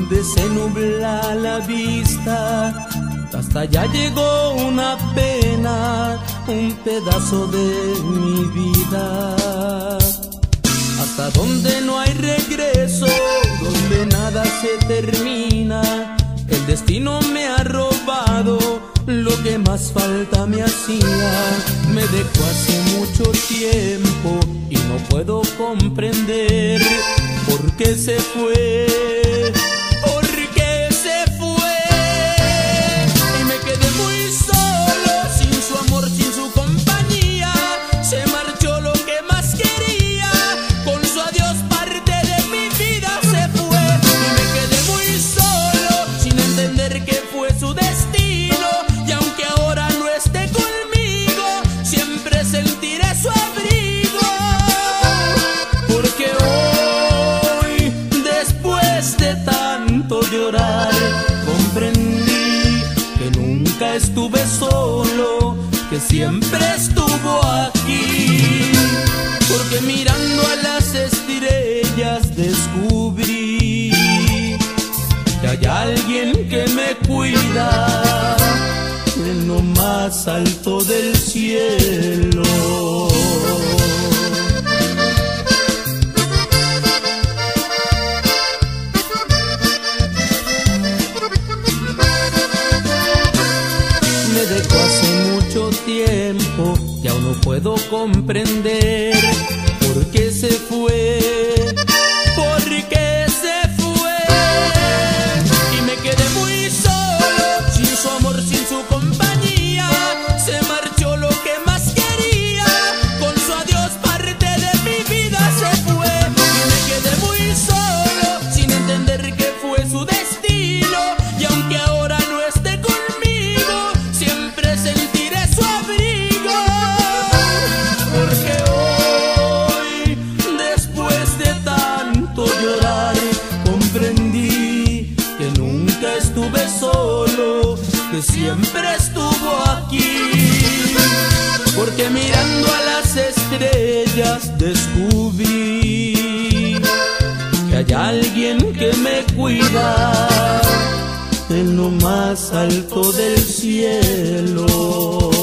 donde se nubla la vista, hasta allá llegó una pena, un pedazo de mi vida. Hasta donde no hay regreso, donde nada se termina, el destino me ha robado lo que más falta me hacía. Me dejó hace mucho tiempo y no puedo comprender por qué se fue. ¿Por qué se fue? Y me quedé muy solo, sin su amor, sin su compañía. Se marchó lo que más quería, con su adiós parte de mi vida se fue. Y me quedé muy solo, sin entender que fue su destino. Y aunque ahora no esté conmigo, siempre sentiré su abrigo. Porque hoy, después de tanto llorar, comprendí que nunca estuve solo, que siempre estuvo aquí. Porque mirando a las estrellas descubrí que hay alguien que me cuida en lo más alto del cielo. Me dejó hace mucho tiempo y aún no puedo comprender por qué se fue, por qué se fue. Y me quedé muy solo, sin su amor, sin su compañía. Se marchó lo que más quería, con su adiós parte de mi vida se fue. Y me quedé muy solo, sin entender que fue su destino. Y aunque ahora no esté conmigo, siempre sentiré su abrigo. Porque hoy, después de tanto llorar, comprendí que nunca estuve solo, que siempre estuvo aquí. Porque mirando a las estrellas descubrí que hay alguien que me cuida en lo más alto del cielo.